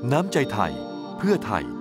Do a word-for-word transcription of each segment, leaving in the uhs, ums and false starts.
น้ำใจไทยเพื่อไทย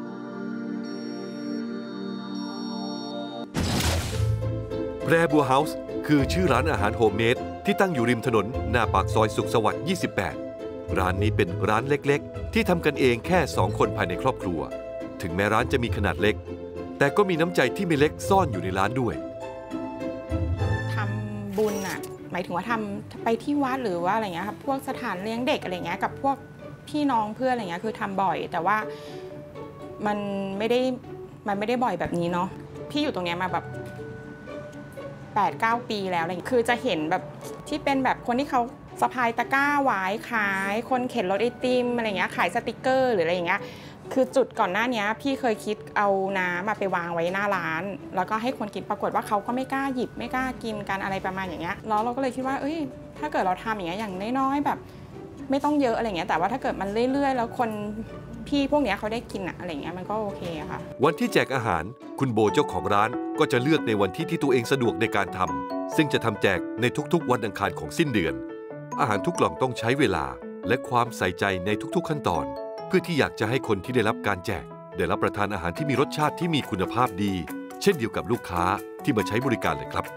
แพรบัวเฮาส์คือชื่อร้านอาหารโฮมเมดที่ตั้งอยู่ริมถนนหน้าปากซอยสุขสวัสดิ์ยี่สิบแปดร้านนี้เป็นร้านเล็กๆที่ทำกันเองแค่สองคนภายในครอบครัวถึงแม้ร้านจะมีขนาดเล็กแต่ก็มีน้ำใจที่ไม่เล็กซ่อนอยู่ในร้านด้วยทำบุญอะหมายถึงว่าทำไปที่วัดหรือว่าอะไรเงี้ยครับพวกสถานเลี้ยงเด็กอะไรเงี้ยกับพวกพี่น้องเพื่อนอะไรเงี้ยคือทำบ่อยแต่ว่ามันไม่ได้มันไม่ได้บ่อยแบบนี้เนาะพี่อยู่ตรงเนี้ยมาแบบแปดเก้าปีแล้วอะไรคือจะเห็นแบบที่เป็นแบบคนที่เขาสะพายตะกร้าหวายขายคนเข็นรถไอติมอะไรเงี้ยขายสติกเกอร์หรืออะไรอย่างเงี้ยคือจุดก่อนหน้านี้พี่เคยคิดเอาน้ำมาไปวางไว้หน้าร้านแล้วก็ให้คนกินปรากฏว่าเขาก็ไม่กล้าหยิบไม่กล้ากินกันอะไรประมาณอย่างเงี้ยแล้วเราก็เลยคิดว่าเอ้ยถ้าเกิดเราทำอย่างเงี้ยอย่างน้อยๆแบบไม่ต้องเยอะอะไรเงี้ยแต่ว่าถ้าเกิดมันเรื่อยๆแล้วคนพี่พวกเนี้ยเขาได้กินอะอะไรเงี้ยมันก็โอเคค่ะวันที่แจกอาหารคุณโบเจ้าของร้านก็จะเลือกในวันที่ที่ตัวเองสะดวกในการทำซึ่งจะทำแจกในทุกๆวันอังคารของสิ้นเดือนอาหารทุกกล่องต้องใช้เวลาและความใส่ใจในทุกๆขั้นตอนเพื่อที่อยากจะให้คนที่ได้รับการแจกได้รับประทานอาหารที่มีรสชาติที่มีคุณภาพดีเช่นเดียวกับลูกค้าที่มาใช้บริการเลยครับ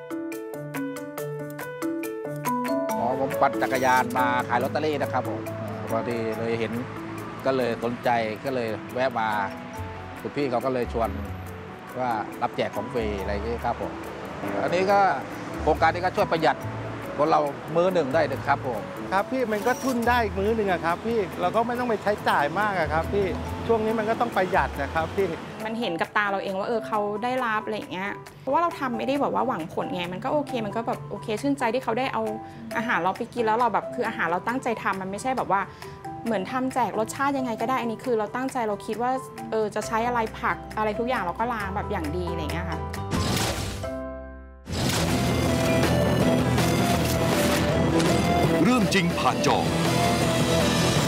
อ๋อผมปั่นจักรยานมาขายลอตเตอรี่นะครับผมพอดีเลยเห็นก็เลยสนใจก็เลยแวะมาคุณพี่เขาก็เลยชวนว่ารับแจกของฟรีอะไรอย่างนี้ครับผมอันนี้ก็โครงการนี้ก็ช่วยประหยัดคนเรามื้อหนึ่งได้ครับผมครับพี่มันก็ทุนได้อีกมื้อหนึ่งอะครับพี่เราก็ไม่ต้องไปใช้จ่ายมากอะครับพี่ช่วงนี้มันก็ต้องประหยัดนะครับพี่มันเห็นกับตาเราเองว่าเออเขาได้รับอะไรอย่างเงี้ยเพราะว่าเราทำไม่ได้แบบว่าหวังผลไงมันก็โอเคมันก็แบบโอเคชื่นใจที่เขาได้เอาอาหารเราไปกินแล้วเราแบบคืออาหารเราตั้งใจทำมันไม่ใช่แบบว่าเหมือนทำแจกรสชาติยังไงก็ได้อันนี้คือเราตั้งใจเราคิดว่าเออจะใช้อะไรผักอะไรทุกอย่างเราก็ล้างแบบอย่างดีอะไรอย่างเงี้ยค่ะเรื่องจริงผ่านจอ